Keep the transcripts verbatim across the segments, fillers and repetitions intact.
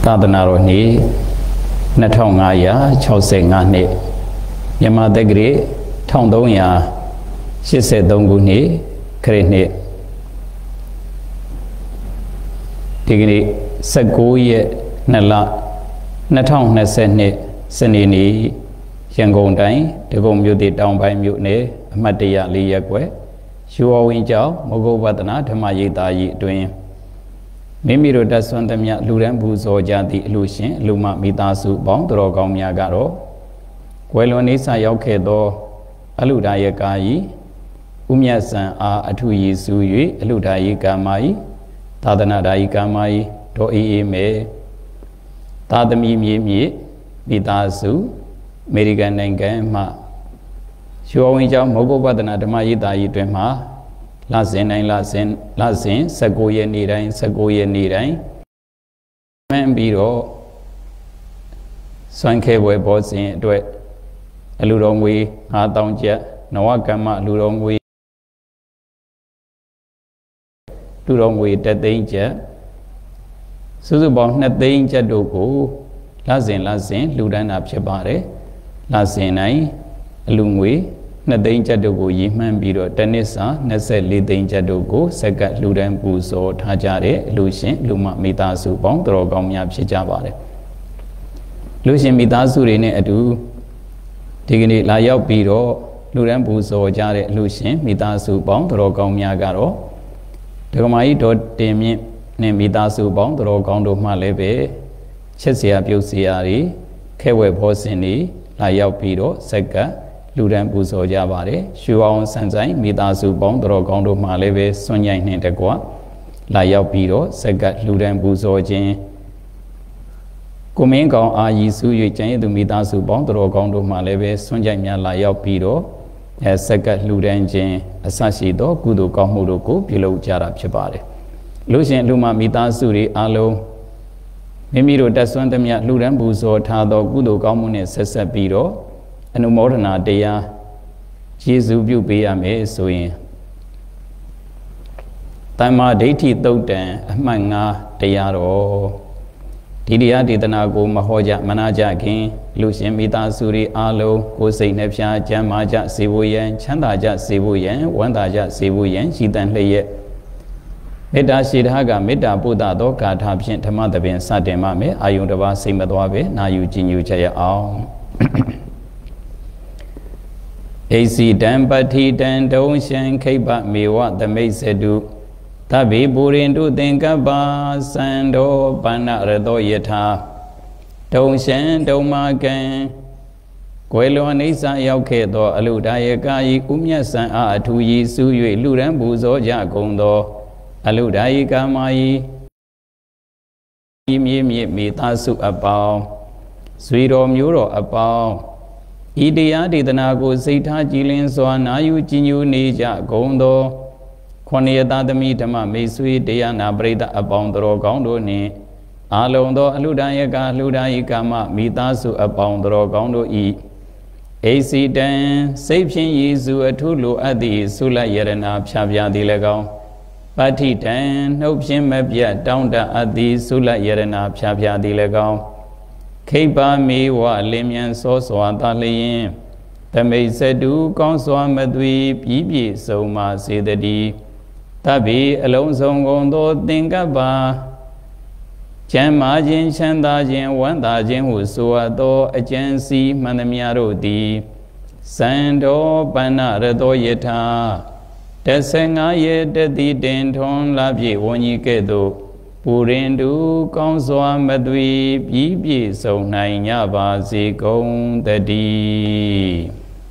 Tadanaro ni Natonga Choseng ni Yama Degri Tondoya she said Donguni Krene Digni Sagoye Nala Natong Nasene Senini Yangon Dai, the Gom Yudi down by Mutne, Matia Liakwe, Shua Winjao, Mogo Vatana, Tamayita doing Mimiro does on them yat Luran Buzo Jadi Lucian, Luma Mitasu, Bong, Drogom Yagaro, Quelonisa Yoke do Aludaya Kai, Umyasan a Atuyi Suyi, Aludai Gamai, Tadanadai Gamai, Do E me Tadami Mi Mitasu. American Nanga showing Jam Mogo Badana Damayita Idrema Lasin and Lasin Lasin Sagoya Nirain Sagoya Nirain Man Biro Sanke Webos in Duet Aludongwe Hadong Jet Nawakama Ludongwe Ludongwe that danger Susubon that danger dogo Lasin Lasin Ludan Abshabare Lasinai, Lungwe, Nadain Jadogo, Yiman Biro, Tenisa, Neseli Dain Jadogo, Sagat Ludan Buzo, Tajare, Lucien, Luma Mitasu, Bong, Drogom Yapshabare. Lucien Mitasu Rene Adu, Digni Layo Biro, Ludan Buzo, Jare, Lucien, Mitasu, Bong, Drogom Yagaro, Dogomai dot Demi, Nemitasu, Bong, Drogondo Maleve, Chesia Busiari, Kewe Posini. Layao Piro, Seka, Ludan Buzo Javare, Shuaon Sanzai, Mitasu Bong, Drogondo Maleve, Sonia Nentegua, Layao Piro, Seka, Ludan Buzo Jin Kumingo A Yisu Yujan, the Mitasu Bong, Drogondo Maleve, Sonia Layao Piro, as Seka Ludan Jin, Asashido, Kudu Komuruku, Pilo Jarab Chabare. Lucian Luma Mitasuri, Alo. Mimiro does one them yet Ludan Buzo, Tado, Gudo Gomune, Sessa Biro, and Umorana dea Jesu Bubia me soin. Tama deiti doten, Manga dearo. Didia didanago, Mahoja, Manaja King, Lucian Mita Suri, Alo, Kose Nepsha, Jamaja, Sibuyen, Chandaja, Sibuyen, Wandaja, Sibuyen, Shitan Leye. Meda Shidhaga, Meda Buddha, Doka, Tabshin, Tamadabin, Satemame, Ayundava, Simadwabe, Nayu Jinu Jaya Ao. AC Dampati, Dan Doshan, Kaba, Miwa, the Mesedu, Tabi Burindu, Dinkaba, Sando, Bana Redo Yeta, Doshan, Domagan, Quello Nisa Yokedo, Aludaya, Umya San A, Tuyi, Suyu, Luran Buzo, Jagondo. Aludai Gamai Yimi Mitasu about Sweeto Muro about Idia Didanago Zeta Jilin Soana Yujinu Nija Gondo Quaniata the Mitama Mesui Diana Breda about the Rogondo ni Alondo Aludaiga Ludai Gama Mitasu about the Rogondo E. AC Dan Sapin Yizu Atulu Adi Sula Yerena Pshavia Dilegao. Pati Dan, no Pim Mabia, down the Adi Sula Yerena, Pshavia Dilegao. Keba me wa Limian Soso Antalian. The Mesedu, Consua Madui, Bibi, Soma, say the D. Tabi, Alonso Gondo, Dingaba. Jamajin, Shandajin, Wandajin, Husuado, Agency, Manamiaro D. Sando, Banarado Yeta. Tessenga ye de di denton labye wonyi kedo Purindu Consua Madui Bibi so nine yaba zikon the D.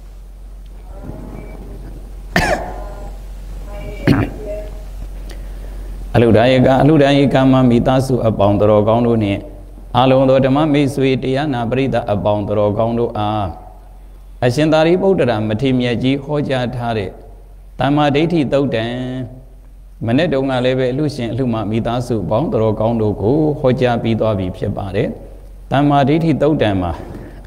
Aludaiga, Aludaikama Mitasu upon the Rogondo ne Alondo the Mami sweet Yana Brida upon the Rogondo ah. Ashindari Bodra Matimia G Hoja Tare. Tama deiti doten Manedonga leve Lucian Luma Mitasu, Bong the Rogondo go, Hoja Bidobi Pshabare. Tama deiti dotema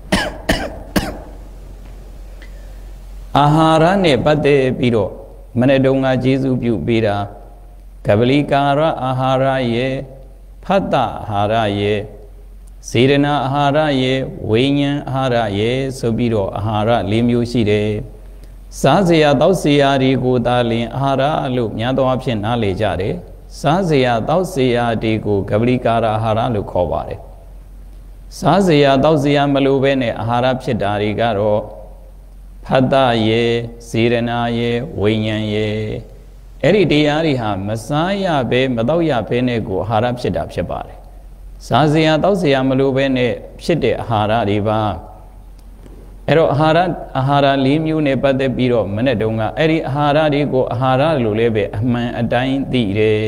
Ahara ne Bade Bido, Manedonga Jesu Bira, Kavalikara Ahara ye, Pata Hara ye, စေရနာအာဟာရရဲ့ဝိညာဉ်အာဟာရရဲ့ဆိုပြီးတော့အာဟာရ၄မျိုးရှိတယ်စားစရာတောက်စရာတွေကိုသာလင်အာဟာရလို့များသောအားဖြင့်နားလည်ကြတယ်စားစရာတောက်စရာတွေကိုကပလီကာရအာဟာရလို့ခေါ်ပါတယ်စားစရာတောက်စရာမလိုဘဲနဲ့အာဟာရဖြစ်တာတွေကတော့ဖတ်တရဲ့စေရနာရဲ့ဝိညာဉ်ရဲ့အဲ့ဒီတရားတွေဟာမစားရဘဲမတော့ရဘဲနဲ့ကိုအာဟာရဖြစ်တာဖြစ်ပါတယ်စားစရာတောက်စရာမလိုဘဲနဲ့ဖြစ်တဲ့အာဟာရတွေပါအဲ့တော့အာဟာရအာဟာရ၄မျိုးနဲ့ပတ်သက်ပြီးတော့မနေ့တုန်းကအဲ့ဒီအာဟာရတွေကိုအာဟာရလို့လည်းပဲအမှန်အတိုင်းသိတယ်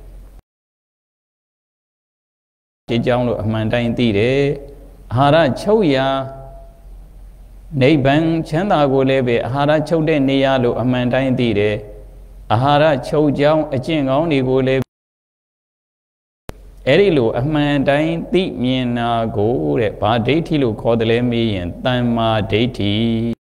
ဒီကြောင့်လို့အမှန်တိုင်းသိတယ်အာဟာရချုပ်ရာနိဗ္ဗာန်ချမ်းသာကိုလည်းပဲအာဟာရချုပ်တဲ့နေရာလို့အမှန်တိုင်းသိတယ်အာဟာရချုပ်ကြောင်းအကျင့်ကောင်းတွေကိုလည်းအဲ့ဒီလိုအမှန်တိုင်းသိမြင်တာကိုတဲ့ဘာဒိဋ္ဌိလို့ခေါ်တယ်လဲမေးရင်တမ္မာဒိဋ္ဌိ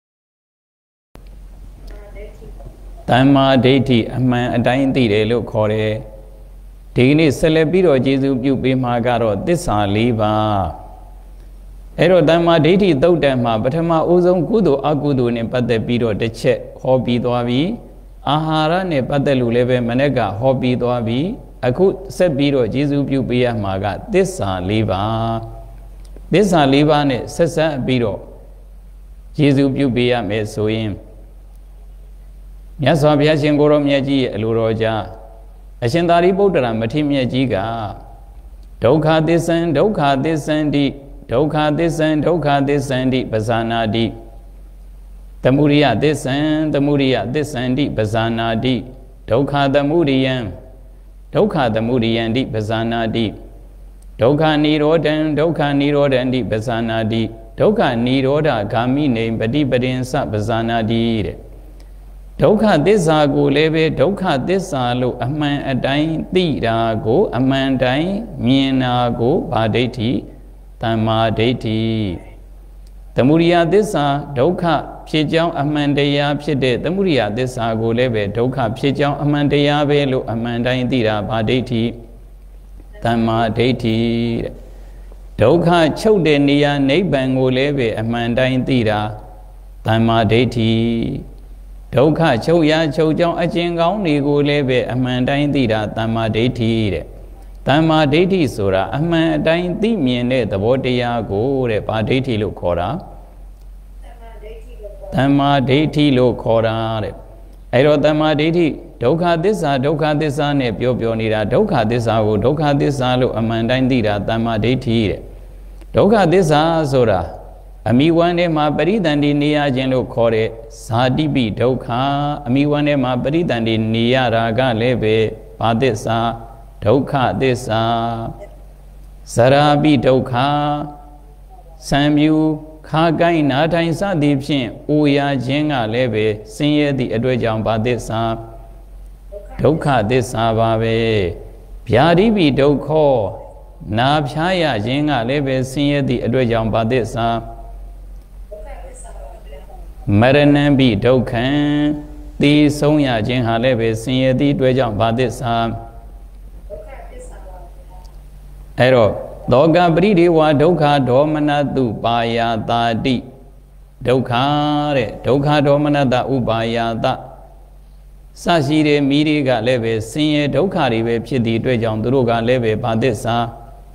တမ္မာဒိဋ္ဌိအမှန်အတိုင်းသိတယ်လို့ခေါ်တယ်ဒီနေ့ဆက်လက်ပြီးတော့ကျေးဇူးပြုပေးမှာကတော့သစ္စာ၄ပါးအဲ့တော့တမ္မာဒိဋ္ဌိသုတ်တံမှာပထမအဦးဆုံးကုသိုလ်အကုသိုလ်နဲ့ပတ်သက်ပြီးတော့တစ်ချက်ဟောပြီးသွားပြီအာဟာရနဲ့ပတ်သက်လို့လည်းပဲမနေ့ကဟောပြီးသွားပြီအခုဆက်ပြီးတော့ကျေးဇူးပြုပေးရမှာကသစ္စာ၄ပါးသစ္စာ၄ပါးနဲ့ဆက်ဆက်ပြီးတော့ကျေးဇူးပြုပေးရမယ်ဆိုရင်မြတ်စွာဘုရားရှင်ကိုရောမြတ်ကြီးရဲ့အလိုတော်ကြားအရှင်သာရိပုတ္တရာမထေရမြတ်ကြီးကဒုက္ခသစ္ဆံဒုက္ခသစ္ဆန္တိဒုက္ခသစ္ဆံဒုက္ခသစ္ဆန္တိပဇာနာတိသမုဒိယသစ္ဆံသမုဒိယသစ္ဆန္တိပဇာနာတိဒုက္ခသမုဒိယံဒုက္ခသမုဒိယံတိပဇာနာတိဒုက္ခនិရောဓံဒုက္ခនិရောဓံတိပဇာနာတိဒုက္ခនិရောဓဂာမိနေပฏิပဒင်္စပဇာနာတိတဲ့ဒုက္ခသစ္စာကိုလည်းပဲဒုက္ခသစ္စာလို့အမှန်အတိုင်းသိတာကိုအမှန်တိုင်းမြင်တာကိုဗာဒိဋ္ဌိတမ္မာဒိဋ္ဌိသမုဒိယသစ္စာဒုက္ခဖြစ်ကြောင်းအမှန်တရားဖြစ်တဲ့သမုဒိယသစ္စာကိုလည်းပဲဒုက္ခဖြစ်ကြောင်းအမှန်တရားပဲလို့အမှန်တိုင်းသိတာဗာဒိဋ္ဌိတမ္မာဒိဋ္ဌိတဲ့ဒုက္ခချုပ်တဲ့နေရာနိဗ္ဗာန်ကိုလည်းပဲအမှန်တိုင်းသိတာတမ္မာဒိဋ္ဌိဒုက္ခချုပ်ရာချုပ်ကြောင်းအကျဉ်းကောင်းတွေကိုလည်းပဲအမှန်တိုင်းသိတာတမ္မာဒိဋ္ဌိတဲ့တမ္မာဒိဋ္ဌိဆိုတာအမှန်အတိုင်းသိမြင်တဲ့သဘောတရားကိုတဲ့ဗာဒိဋ္ဌိလို့ခေါ်တာတမ္မာဒိဋ္ဌိလို့ခေါ်တာတဲ့အဲ့တော့တမ္မာဒိဋ္ဌိဒုက္ခသစ္စာဒုက္ခသစ္စာနဲ့ပြောပြောနေတာဒုက္ခသစ္စာကိုဒုက္ခသစ္စာလို့အမှန်တိုင်းသိတာတမ္မာဒိဋ္ဌိတဲ့ဒုက္ခသစ္စာဆိုတာအမိဝမ်းထဲမှာပရိသန္တိနေရခြင်းလို့ခေါ်တဲ့ဇာတိပိဒုက္ခအမိဝမ်းထဲမှာပရိသန္တိနေရတာကလည်းပဲဘာသစ္စာဒုက္ခသစ္စာဇရာပိဒုက္ခစံမြူခါကိုင်းနာထိုင်စသည်ဖြင့်အိုရာခြင်းကလည်းပဲဆင်းရဲသည့်အတွက်ကြောင့်ဘာသစ္စာဒုက္ခသစ္စာပါပဲဗျာတိပိဒုက္ခနာဖြားရခြင်းကလည်းပဲဆင်းရဲသည့်အတွက်ကြောင့်ဘာသစ္စာမရဏံပိဒုက္ခံသိဆုံးရခြင်းဟာလည်းပဲဆင်းရဲသည့်အတွက်ကြောင့်ဘာသစ္စာအဲ့တော့သောကပရိဒေဝဒုက္ခဒေါမနတုပါယတာတိဒုက္ခတဲ့ဒုက္ခဒေါမနတဥပါယတစရှိတဲ့မိတွေကလည်းပဲဆင်းရဲဒုက္ခတွေပဲဖြစ်သည့်အတွက်ကြောင့်သူတို့ကလည်းပဲဘာသစ္စာ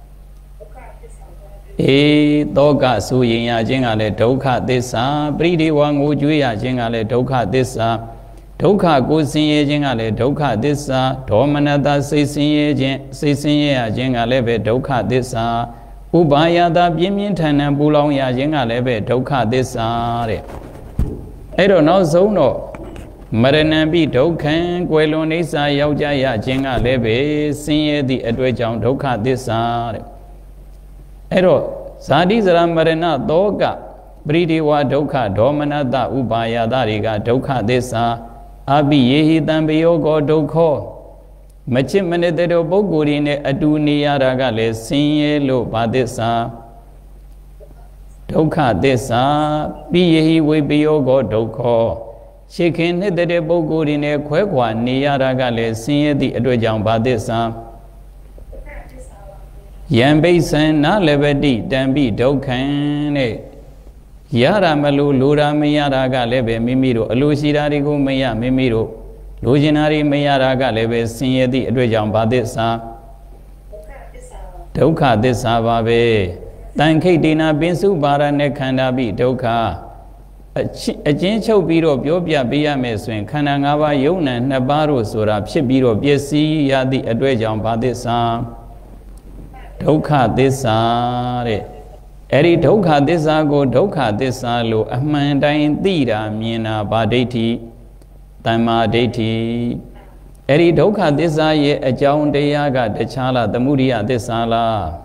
အေသောကဆူရင်ရခြင်းကလည်းဒုက္ခသစ္စာပရိဒေဝငိုကြွေးရခြင်းကလည်းဒုက္ခသစ္စာဒုက္ခကိုဆင်းရဲခြင်းကလည်းဒုက္ခသစ္စာဒေါမနတစိတ်ဆင်းရဲခြင်းစိတ်ဆင်းရဲရခြင်းကလည်းပဲဒုက္ခသစ္စာဥပါယတာပြင်းပြင်းထန်ထန်ပူလောင်ရခြင်းကလည်းပဲဒုက္ခသစ္စာတဲ့အဲ့တော့နောက်ဆုံးတော့မရဏံပိဒုက္ခံကွယ်လွန်အိစ္ဆာရောက်ကြရခြင်းကလည်းပဲဆင်းရဲသည့်အတွက်ကြောင့်ဒုက္ခသစ္စာတဲ့အဲ့တော့ဇာတိဇရာမရဏသောကပရိဒေဝဒုက္ခဒေါမနတဥပါယတာတွေကဒုက္ခသစ္စာအပိယေဟိတံပယောကောဒုက္ခမချစ်မနတဲ့ပုဂ္ဂိုလ်တွေနဲ့အတူနေရတာကလည်းဆင်းရဲလို့ဘာသစ္စာဒုက္ခသစ္စာပိယေဟိဝိပယောကောဒုက္ခရှေခင်နှစ်တဲ့ပုဂ္ဂိုလ်တွေနဲ့ခွဲခွာနေရတာကလည်းဆင်းရဲသည့်အတွက်ကြောင့်ဘာသစ္စာအ Yan Basin, not levity, Dambi, Dokan, Yara Malu, Lura Mayaraga Lebe, Mimiro, Lucidarigo Maya, Mimiro, Luginari Mayaraga Lebe, Senior the Edwajam Badisa, Doka Desababe, Tanke Dina Binsu Bara Nekandabi, Doka. A gentle biro, Biobia Bia Meswin, Kanangava Yona, Nabaru Sura, Chibiro, Biesi, Yadi Edwajam Badisa. Dokha Desa Eri Dokha Desa go Dokha Desa lo Amandain Dira Mina Badeti Tama Deti Eri Dokha Desa ye a Jaun de Yaga de Chala the Muria Desala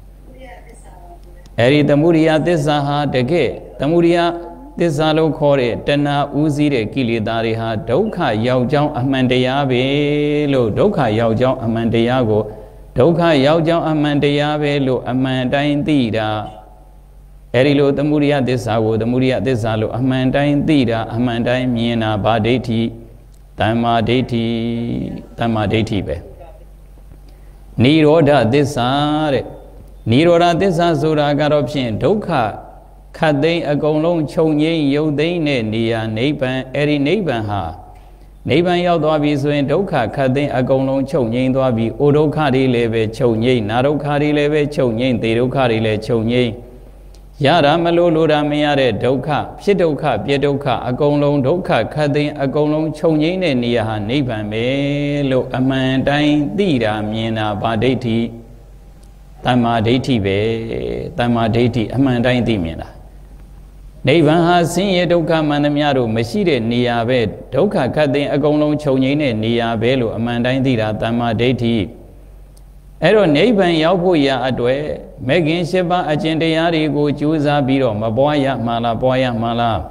Eri the Muria Desaha de Ge the Muria Desalo Kore Tena Uzi de Kilidariha Dokha Yaujang Amandayabe lo Dokha Yaujang Amandayago Dokha Yaujang Amandayabe lo Amandain Dira Erilo the Muria Desago, the Muria Desalo, Amandain Dira, Amandain Miena Badeti, Tama Deti, Tama Deti Be Niroda Desare Niroda Desa Zura Garopshin, Dokha Kade Agolong Chonye Yodane Nia Naban, Eri Naban Ha. Naban Yaudabi Swin Dokha Kade Agolong Chonye Dwabi, Odokari Leve Chonye, Narokari Leve Chonye, Derokari Le Chonye. Yara Malulura Mayare Dokha, Pidoka, Piedoka, Agolong Doka, Kade Agolong Chonye Nia Naban Me, Lo Amandain Dira Miena Badeti, Tama Deti Be, Tama Deti, Amandain Dimina. Navan has seen Doka Manamiaro, Mashide Nia Be, Doka Kade Agolong Chonye Nia Belo, Amandain Dira, Tama Deti. Ero Naban Yabuya Adwe, Megan Sheba Agendayari go Juza Biro, Maboya Mala Boya Mala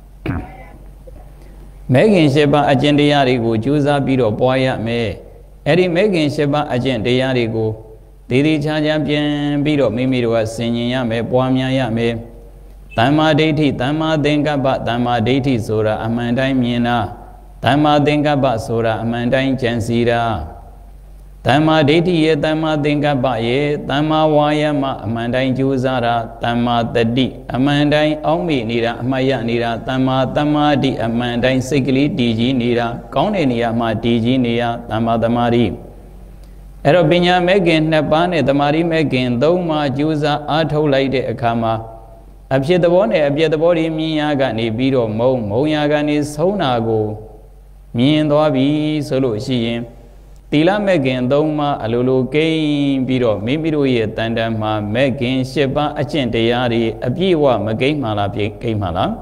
Megan Sheba Agendayari go Juza Biro Boya Me Eri Megan Sheba Agendayari go Didi Chajapian Biro Mimiro Sinya Me Boamia Me Tama Deti Tama Dengaba Tama Deti Sura Amandai Miena Tama Dengaba Sura Amandai Jansira Tama Deti ye Tama Dengaba ye Tama Wayama Amandai Juzara Tama Tadi Amandai Omi Nira Amaya Nira Tama Tama Di Amandai Sikli Diji Nira Kone Nia Ma Diji Nia Tama Tamari Erobinya Megan Napane Tamari Megan Doma Juza Ato Lide Akama Abshe the one Abia the body Miyagani Biro Mo Moyagani Sonago Mien Doabi Solo Shim Tila Megan Doma Alulu Game Biro Mimiru ye Tandama Megan Sheba Achentayari Abiwa Magay Mala Game Mala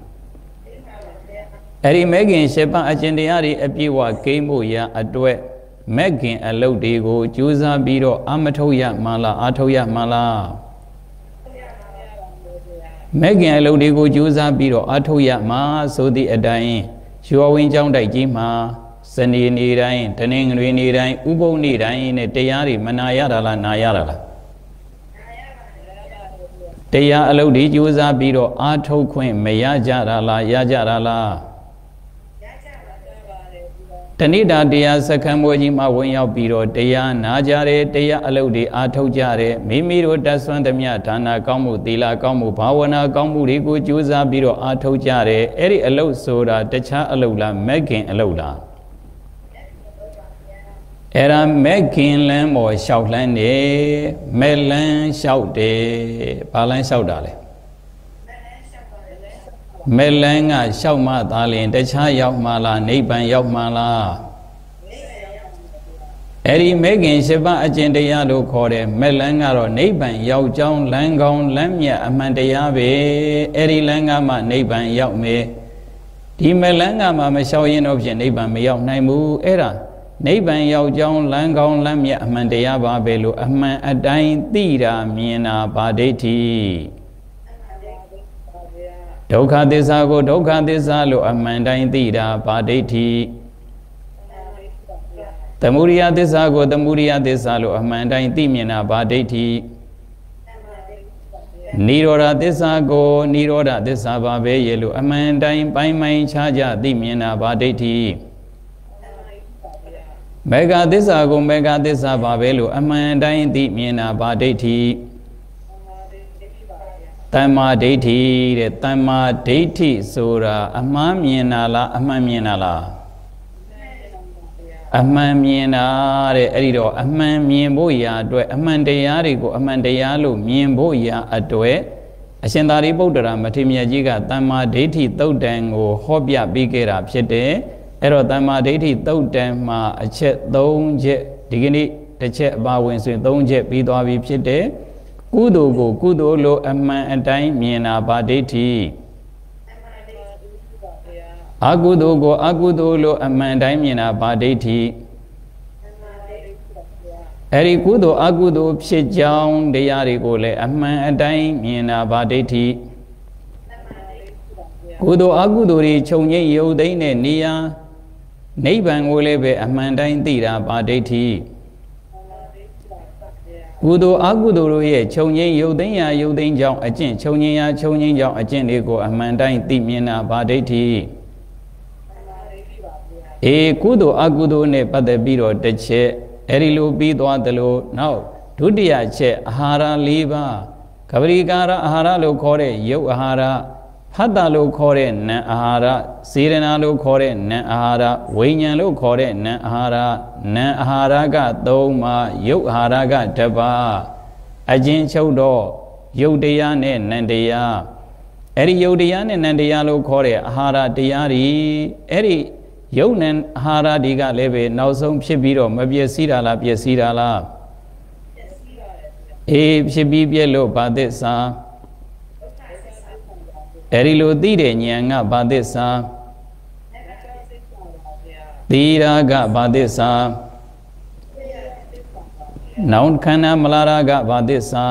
Eri Megan Sheba Achentayari Abiwa Game Moya Adwe Megan Alodigo Juza Biro Amatoya Mala Atoya Mala Megan Alodigo Juza Biro Atoya Ma so the Adain Shuawin Jang Daijima Sani Nirain, Taning Nirain, Ubo Nirain, Tayari, Manayara, Nayara. Taya Alodi Juza Biro, Ato Queen, Mayajara, Yajarala. Tanida Dea Sakamojima Wanya Biro, Taya Najare, Taya Alodi, Ato Jare, Mimiro Daswandamia, Tana Kamu, Dila Kamu, Pawana Kamu, Rigu Juza Biro, Ato Jare, Eri Alo Soda, Tacha Alola, Megan Alola. Era Megan Lam or Shoutland, Melan Shout de Palan Shoutale. Melanga Shauma Dali, the Chai Mala, Naban Yamala. Eri Megan Sheba Agendayado Kore, Melanga or Naban Yao John Langon Lamia Amandayabe, Eri Langama Naban Yaume. Di Melanga Mama Shawayan of Naban Mayao Naimu Era. Naban Yao John Langon Lamia Amandayaba Belu Aman Adain Tira Miena Badeti. Dokha Desago, Dokha Desalo, Amandain Tira Badeti. The Muria Desago, the Muria Desalo, Amandain Timina Badeti. Nirora Desago, Nirora Desababe Yelu, Amandain Paimai Chaja Dimina Badeti. မေဃသစ္စာကိုမေဃသစ္စာပါပဲလို့အမှန်တိုင်းသိမြင်တာဗာဒိဋ္ဌိတမ္မာဒိဋ္ဌိတဲ့တမ္မာဒိဋ္ဌိဆိုတာအမှန်မြင်တာလားအမှန်မြင်တာလားအမှန်မြင်တာတဲ့အဲ့ဒီတော့အမှန်မြင်ဖို့ရာအတွက်အမှန်တရားတွေကိုအမှန်တရားလို့မြင်ဖို့ရာအတွက်အရှင်သာရိပုတ္တရာမထေရမြတ်ကြီးကတမ္မာဒိဋ္ဌိသုတ်တံကိုဟောပြပေးခဲ့တာဖြစ်တယ်အဲ့တော့တမ္မာဒိဋ္ဌိသုတ်တံမှာအချက်၃ချက်ဒီကနေ့တစ်ချက်အပါဝင်ဆိုရင်၃ချက်ပြီးသွားပြီဖြစ်တယ်ကုသိုလ်ကိုကုသိုလ်လို့အမှန်အတိုင်းမြင်တာဗာဒိဋ္ဌိအကုသိုလ်ကိုအကုသိုလ်လို့အမှန်တိုင်းမြင်တာဗာဒိဋ္ဌိအဲ့ဒီကုသိုလ်အကုသိုလ်ဖြစ်ကြောင်းတရားတွေကိုလည်းအမှန်အတိုင်းမြင်တာဗာဒိဋ္ဌိကုသိုလ်အကုသိုလ်တွေခြုံငိမ့်ရုပ်သိမ်းတဲ့နေရာနိဗ္ဗာန်ကိုလည်းပဲအမှန်တိုင်းသိတာဗာဒိဋ္ဌိကုသိုလ်အကုသိုလ်တို့ရဲ့ခြုံငိမ့်ရုပ်သိမ်းရာရုပ်သိမ်းကြောင်းအကျင့်ခြုံငိမ့်ရာခြုံငိမ့်ကြောင်းအကျင့်တွေကိုအမှန်တိုင်းသိမြင်တာဗာဒိဋ္ဌိအေကုသိုလ်အကုသိုလ်နဲ့ပတ်သက်ပြီးတော့တစ်ချက်အဲ့ဒီလိုပြီးသွားသလိုနောက်ဒုတိယချက်အာဟာရ၄ပါးကပရိကာရအာဟာရလို့ခေါ်တဲ့ယုတ်အာဟာရဖတ်တာလို့ခေါ်တဲ့နံအာဟာရစေရနာလို့ခေါ်တဲ့နံအာဟာရဝိညာဉ်လို့ခေါ်တဲ့နံအာဟာရနံအာဟာရက၃ပါးယုတ်အာဟာရကတစ်ပါးအကျဉ်းချုပ်တော့ယုတ်တရားနဲ့နံတရားအဲ့ဒီယုတ်တရားနဲ့နံတရားလို့ခေါ်တဲ့အာဟာရတရားတွေအဲ့ဒီယုတ်နံအာဟာရတွေကလည်းပဲနောက်ဆုံးဖြစ်ပြီးတော့မပျက်စီးတာလားပျက်စီးတာလားပျက်စီးပါတယ်အေးဖြစ်ပြီးပြည့်လို့ဗာသစ္စာအဲ့ဒီလိုသိတဲ့ဉာဏ်ကဗာသစ္စာသီရာကဗာသစ္စာနောင်ခန္ဓာမလာရာကဗာသစ္စာ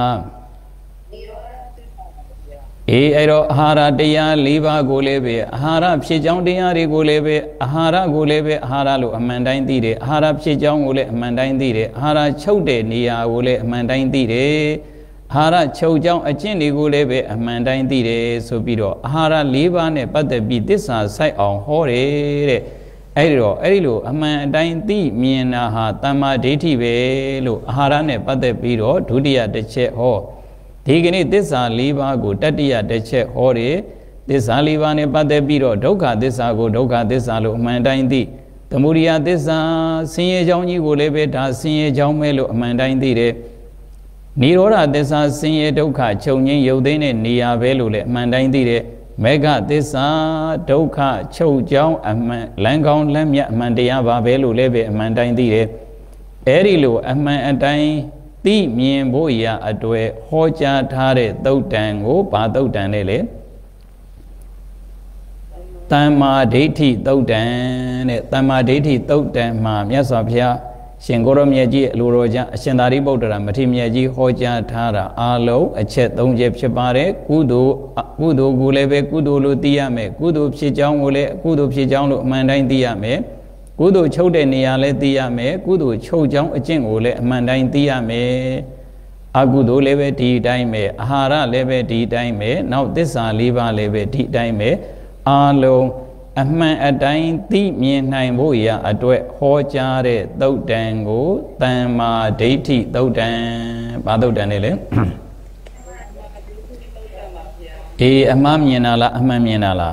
အေးအဲ့တော့အာဟာရတရား၄ပါးကိုလည်းပဲအာဟာရဖြစ်ကြောင်းတရားတွေကိုလည်းပဲအာဟာရကိုလည်းပဲအာဟာရလို့အမှန်တိုင်းသိတယ်အာဟာရဖြစ်ကြောင်းကိုလည်းအမှန်တိုင်းသိတယ်အာဟာရချုပ်တဲ့နေရာကိုလည်းအမှန်တိုင်းသိတယ်အာဟာရချုပ်ကြောင်းအကျင့်တွေကိုလည်းပဲအမှန်တိုင်းသိတယ်ဆိုပြီးတော့အာဟာရ၄ပါးနဲ့ပတ်သက်ပြီးသစ္စာဆိုင်အောင်ဟောတယ်တဲ့အဲ့ဒီတော့အဲ့ဒီလိုအမှန်အတိုင်းသိမြင်တာဟာတမ္မာဒိဋ္ဌိပဲလို့အာဟာရနဲ့ပတ်သက်ပြီးတော့ဒုတိယတစ်ချက်ဟောဒီကနေ့သစ္စာ၄ပါးကိုတတိယတစ်ချက်ဟောတယ်သစ္စာ၄ပါးနဲ့ပတ်သက်ပြီးတော့ဒုက္ခသစ္စာကိုဒုက္ခသစ္စာလို့အမှန်တိုင်းသိသမုဒိယသစ္စာဆင်းရဲကြောင်းကြီးကိုလည်းပဲဒါဆင်းရဲကြောင်းပဲလို့အမှန်တိုင်းသိတယ်နိရောဓသစ္စာဆင်းရဲဒုက္ခချုပ်ငြိမ်းရုပ်သိမ်းတဲ့နေရာပဲလို့လည်းအမှန်တိုင်းသိတယ်မေဃသစ္စာဒုက္ခချုပ်ကြောင်းအမှန်လမ်းကောင်းလမ်းမြတ်အမှန်တရားပါပဲလို့လည်းပဲအမှန်တိုင်းသိတယ်အဲ့ဒီလိုအမှန်အတိုင်းသိမြင်ဖို့ရာအတွေ့ဟောကြားထားတဲ့သုတ်တံကိုဘာသုတ်တံလဲလေတမ္မာဒိဋ္ဌိသုတ်တံတဲ့တမ္မာဒိဋ္ဌိသုတ်တံမှာမြတ်စွာဘုရားရှင်ကိုရောမြတ်ကြီးအလိုတော်ကြအရှင်သာရိပုတ္တရာမထေရမြတ်ကြီးဟောကြားထားတာအလုံးအချက်၃ချက်ဖြစ်ပါတယ်ကုသိုလ်ကုသိုလ်ကိုလည်းပဲကုသိုလ်လို့သိရမယ်ကုသိုလ်ဖြစ်ကြောင်းကိုလည်းကုသိုလ်ဖြစ်ကြောင်းလို့အမှန်တိုင်းသိရမယ်ကုသိုလ်ချုပ်တဲ့နေရာလည်းသိရမယ်ကုသိုလ်ချုပ်ကြောင်းအကျင့်ကိုလည်းအမှန်တိုင်းသိရမယ်အကုသိုလ်လည်းပဲဒီအတိုင်းပဲအာဟာရလည်းပဲဒီအတိုင်းပဲနောက်သစ္စာ၄ပါးလည်းပဲဒီအတိုင်းပဲအလုံးအမှန်အတိုင်းသိမြင်နိုင်ဖို့ရာအတွက်ဟောကြားတဲ့သုတ်တံကိုတမ္မာဒိဋ္ဌိသုတ်တံဘာသုတ်တံလဲလေအေးအမှားမြင်တာလားအမှန်မြင်တာလား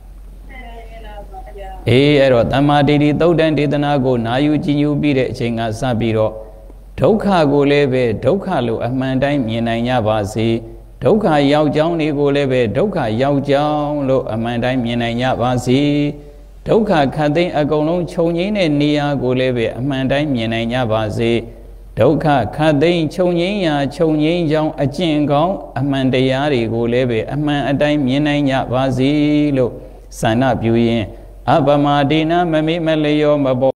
အေးအဲ့တော့တမ္မာဒိဋ္ဌိသုတ်တံဒေသနာကိုနာယူကြည်ညိုပြီးတဲ့အချိန်ကစပြီးတော့ဒုက္ခကိုလည်းပဲဒုက္ခလို့အမှန်တိုင်းမြင်နိုင်ကြပါစေဒုက္ခရောက်ကြောင်းတွေကိုလည်းပဲဒုက္ခရောက်ကြောင်းလို့အမှန်တိုင်းမြင်နိုင်ကြပါစေဒုက္ခခတ်သိမ်းအကုန်လုံးခြုံငိမ့်တဲ့နေရာကိုလည်းပဲအမှန်တိုင်းမြင်နိုင်ကြပါစေဒုက္ခခတ်သိမ်းခြုံငိမ့်ရာခြုံငိမ့်ကြောင်းအကျင့်ကောင်းအမှန်တရားတွေကိုလည်းပဲအမှန်အတိုင်းမြင်နိုင်ကြပါစေလို့ဆန္ဒပြုရင်အပမဒေနမမေမလျောမပော